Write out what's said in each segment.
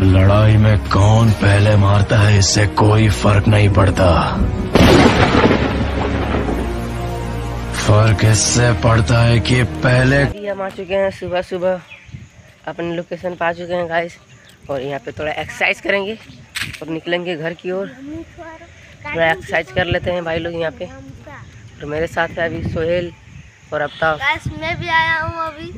लड़ाई में कौन पहले मारता है इससे कोई फर्क नहीं पड़ता। फर्क इससे पड़ता है कि पहले। हम आ चुके हैं सुबह सुबह अपने लोकेशन पर आ चुके हैं गाइस, और यहाँ पे थोड़ा एक्सरसाइज करेंगे और निकलेंगे घर की ओर। थोड़ा एक्सरसाइज कर लेते हैं भाई लोग यहाँ पे। और मेरे साथ है अभी सोहेल और अफ्ताब। मैं भी आया हूँ अभी।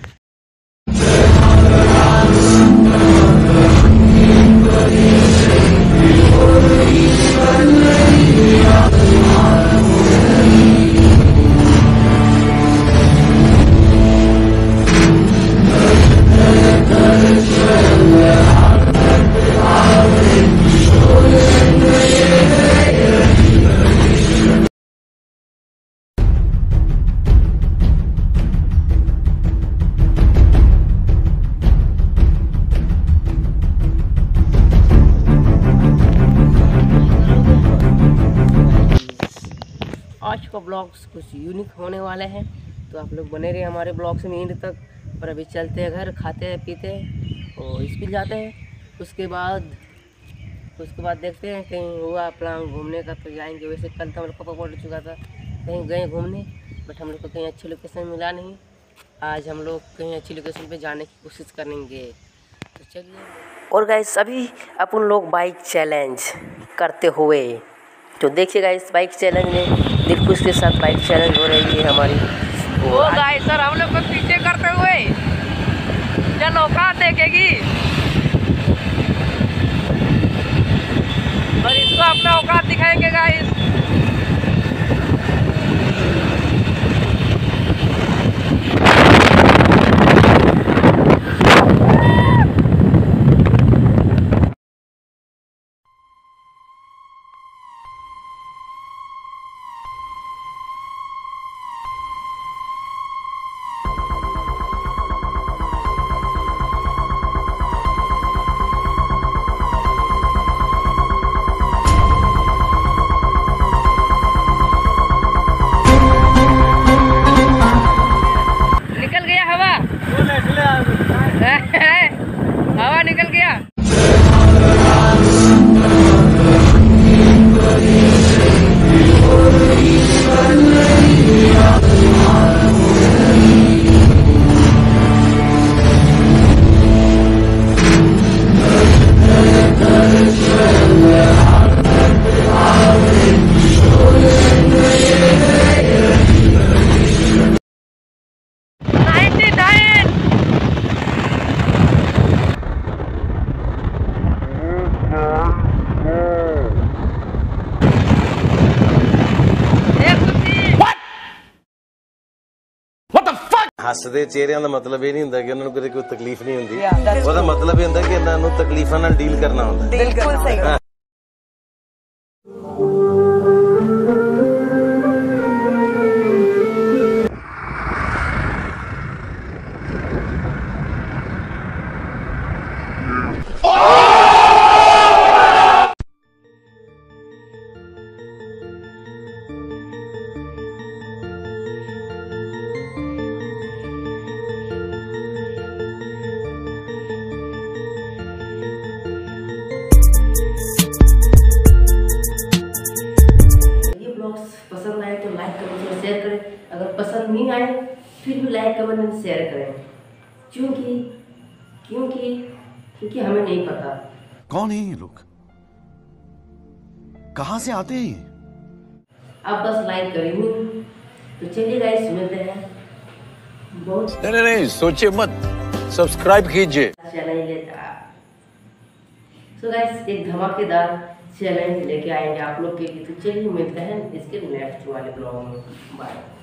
आज का ब्लॉग्स कुछ यूनिक होने वाले हैं, तो आप लोग बने रहे हमारे ब्लॉग्स में एंड तक। और अभी चलते हैं घर, खाते हैं पीते हैं और स्कूल जाते हैं। उसके बाद देखते हैं कहीं हुआ प्लान घूमने का तो जाएंगे। वैसे कल तो हम लोग का पड़ चुका था, कहीं गए घूमने, बट हम लोग को कहीं अच्छी लोकेशन मिला नहीं। आज हम लोग कहीं अच्छी लोकेशन पे जाने की कोशिश करेंगे, तो चलिए। और गाइस अभी अपन लोग बाइक चैलेंज करते हुए, तो देखिएगा इस बाइक चैलेंज में दिलखुश के साथ बाइक चैलेंज हो रही है हमारी। वो गाइस सर हम लोग को पीछे करते हुए चल औकात देखेगी, और इसको अपना औकात दिखाएंगे गाइस। हवा निकल गया। ਹੱਸਦੇ ਚਿਹਰਿਆਂ ਦਾ ਮਤਲਬ ਇਹ ਨਹੀਂ ਹੁੰਦਾ ਕਿ ਉਹਨਾਂ ਨੂੰ ਕੋਈ ਤਕਲੀਫ ਨਹੀਂ ਹੁੰਦੀ। ਉਹਦਾ ਮਤਲਬ ਇਹ ਹੁੰਦਾ ਕਿ ਇਹਨਾਂ ਨੂੰ ਤਕਲੀਫਾਂ ਨਾਲ ਡੀਲ ਕਰਨਾ ਹੁੰਦਾ। ਬਿਲਕੁਲ ਸਹੀ। पसंद आए तो लाइक कमेंट और शेयर करें। अगर पसंद नहीं आए फिर भी लाइक कमेंट और शेयर करें, क्योंकि हमें नहीं पता कौन है ये लोग, कहां से आते हैं। आप बस लाइक करेंगे तो चलिए गाइस मिलते हैं। बहुत नहीं सोचिए मत, सब्सक्राइब कीजिए। चैलेंज लेता तो गाइस एक धमाकेदार चैलेंज लेके आएंगे आप लोग के लिए, तो चलिए मिलते हैं इसके नेक्स्ट वाले ब्लॉग में। बाय।